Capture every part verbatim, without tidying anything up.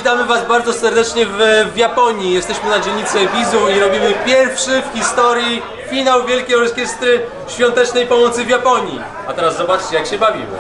witamy was bardzo serdecznie w, w Japonii. Jesteśmy na dzielnicy Ebizu i robimy pierwszy w historii finał Wielkiej Orkiestry Świątecznej Pomocy w Japonii. A teraz zobaczcie, jak się bawimy.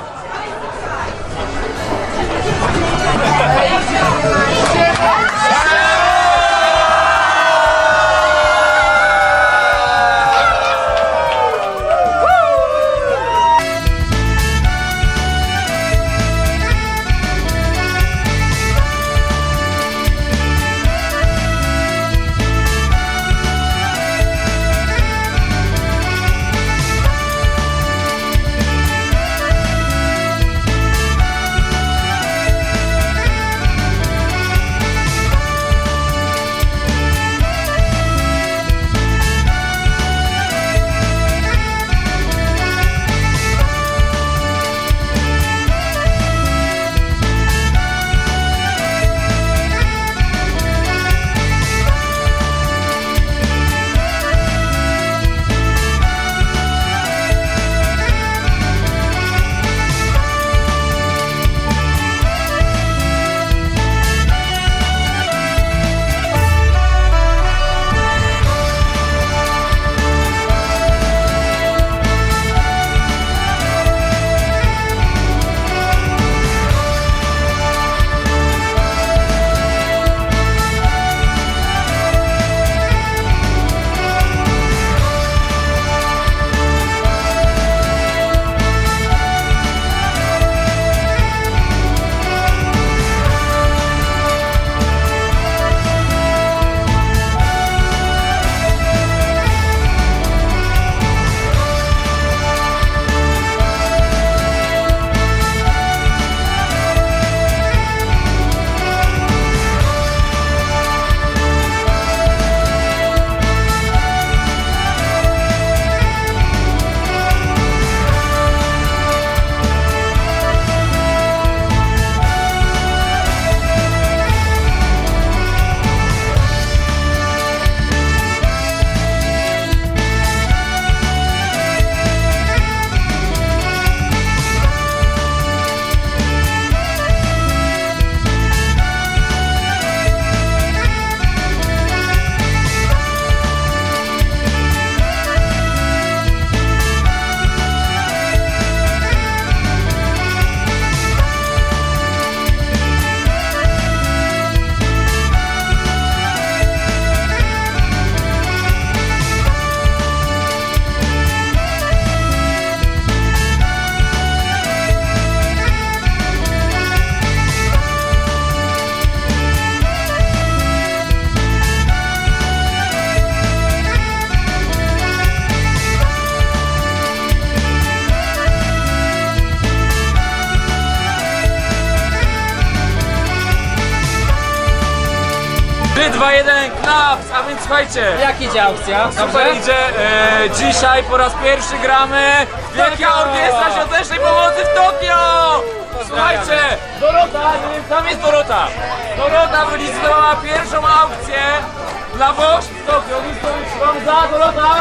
trzy, dwa, jeden, klaps! A więc słuchajcie, jak idzie aukcja? super idzie. E, dzisiaj po raz pierwszy gramy Wielka Orkiestra Świątecznej Pomocy w Tokio! Słuchajcie, Dorota, nie wiem, tam jest Dorota. Dorota wylicytowała pierwszą aukcję dla Bosch w Tokio. Wam za Dorota!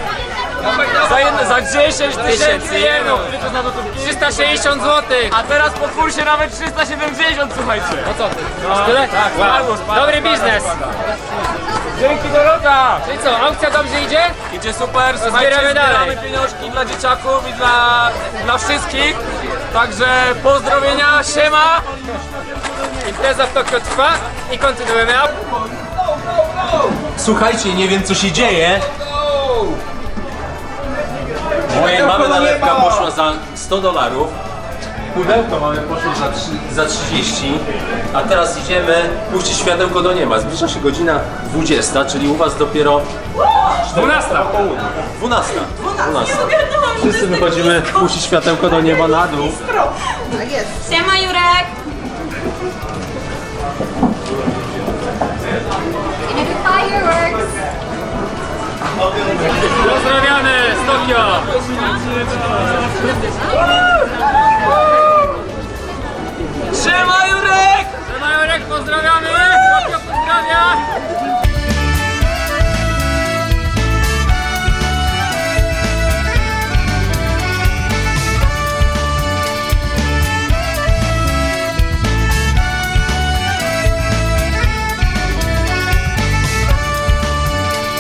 Za, jedno, za dziesięć tysięcy jenów! trzysta sześćdziesiąt złotych! A teraz po kursie nawet trzysta siedemdziesiąt, słuchajcie! No co ty? No, tyle? tak, spadło, spadło. Dobry biznes! Dzięki Dorota! Czyli co, aukcja dobrze idzie? Idzie super, słuchajcie, zbieramy dalej. zbieramy pieniążki dla dzieciaków i dla, dla wszystkich. Także pozdrowienia, siema! Impreza w Tokio trwa i kontynuujemy. Słuchajcie, nie wiem co się dzieje. Moja mamy nalewka poszła za sto dolarów. Pudełko mamy poszło za, za trzydzieści. A teraz idziemy puścić światełko do nieba. Zbliża się godzina dwudziesta, czyli u was dopiero dwunasta po południu. dwunasta. dwunasta. Wszyscy wychodzimy puścić światełko do nieba na dół. Tak jest. Siema Jurek! Fireworks! Pozdrawiamy z Tokio! Siema Jurek! Siema Jurek, pozdrawiamy! Tokio pozdrawia!